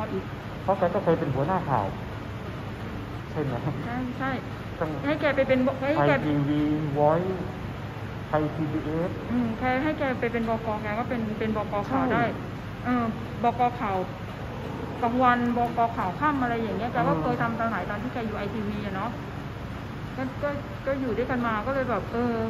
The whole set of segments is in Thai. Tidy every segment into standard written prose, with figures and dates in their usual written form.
อีกเพราะแกก็เคยเป็นหัวหน้าข่าวใช่ไหมใช่ให้แกไปเป็นไทยทีวีวอยซ์ไทยPBS แค่ให้แกไปเป็นบก.แกก็เป็นบก.ข่าวได้บก.ข่าวกลางวันบก.ข่าวค่ำอะไรอย่างเงี้ยแกก็เคยทำตอนไหนตอนที่แกอยู่ITVเนาะก็อยู่ด้วยกันมาก็เลยแบบ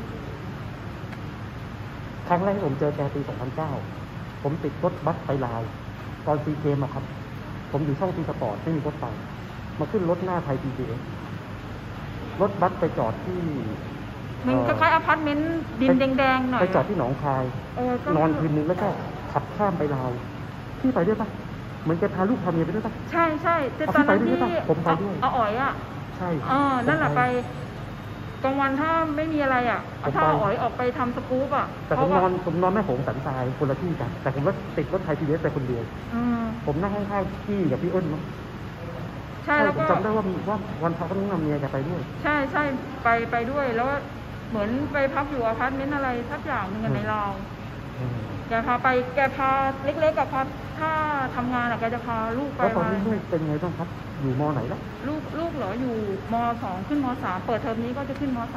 ครั้งแรกที่ผมเจอแกปี 2009 ผมติดรถบัสไปลาวตอนซีเกมครับผมอยู่ช่องทีสปอร์ตไม่มีรถไปมาขึ้นรถหน้าไทยPBSรถบัสไปจอดที่มันคล้ายๆอพาร์ตเมนต์ดินแดงๆหน่อยไปจอดที่หนองคายนอนคืนนึงแล้วก็ขับข้ามไปลาวพี่ไปด้วยปะเหมือนแกพาลูกพาเมียไปด้วยปะใช่แต่ตอนนั้นที่ผมไปด้วยอ๋อยอ่ะใช่นั่นแหละไปกลางวันถ้าไม่มีอะไรอ่ะถ้าอ๋อยออกไปทำสกู๊ปอ่ะแต่ผมนอนแม่ผมสันทรายคนละที่กันแต่ผมก็ติดรถไทยPBSไปคนเดียวผมนั่งข้างๆพี่กับพี่อ้นมั้งใช่แล้วก็จำได้ว่าวันพักก็ต้องนำเมียแกไปด้วยใช่ไปด้วยแล้วเหมือนไปพักอยู่อพาร์ตเมนต์อะไรสักอย่างนึงในลาวแกพาเล็กๆกับพาถ้าทำงานแกจะพาลูกไปแล้วตอนนี้ลูกเป็นไงบ้างครับอยู่ม.ไหนแล้วลูกเหรออยู่ม.2ขึ้นม.3เปิดเทอมนี้ก็จะขึ้นม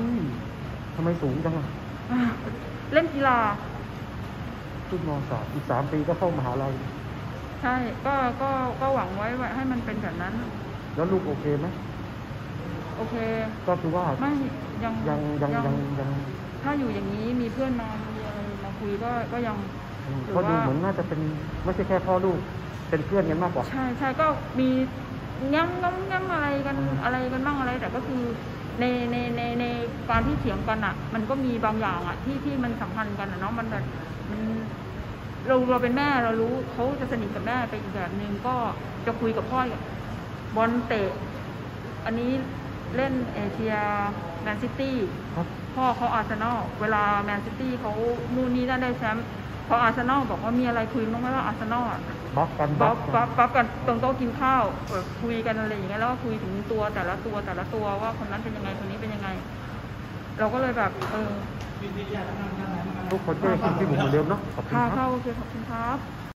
.3 ทำไมสูงจังอ่ะเล่นกีฬาขึ้นม.3อีก3 ปีก็เข้ามหาลัยใช่ก็หวังไว้ให้มันเป็นแบบนั้นแล้วลูกโอเคไหมโอเคก็คือว่าไม่ยังถ้าอยู่อย่างนี้มีเพื่อนมาคุยก็ยังก็ดูเหมือนน่าจะเป็นไม่ใช่แค่พ่อลูกเป็นเพื่อนกันมากกว่าใช่ก็มีงั้มอะไรกันบ้างอะไรแต่ก็คือในการที่เถียงกันอ่ะมันก็มีบางอย่างอ่ะที่มันสัมพันธ์กันเนาะมันแบบเราเป็นแม่เรารู้เขาจะสนิทกับแม่ไปอีกแบบนึงก็จะคุยกับพ่อบอลเตะอันนี้เล่นเอเชียแมนซิตี้พ่อเขาอาร์เซนอลเวลาแมนซิตี้เขานู่นนี่ได้แชมป์พออาร์เซนอลบอกว่ามีอะไรคุยบ้างไหมว่าอาร์เซนอลบัฟกันตรงโต๊ะกินข้าวคุยกันอะไรอย่างเงี้ยแล้วก็คุยถึงตัวแต่ละตัวว่าคนนั้นเป็นยังไงคนนี้เป็นยังไงเราก็เลยแบบทุกคนก็ยังคิดที่เหมือนเดิมเนาะขอบคุณครับขอบคุณครับ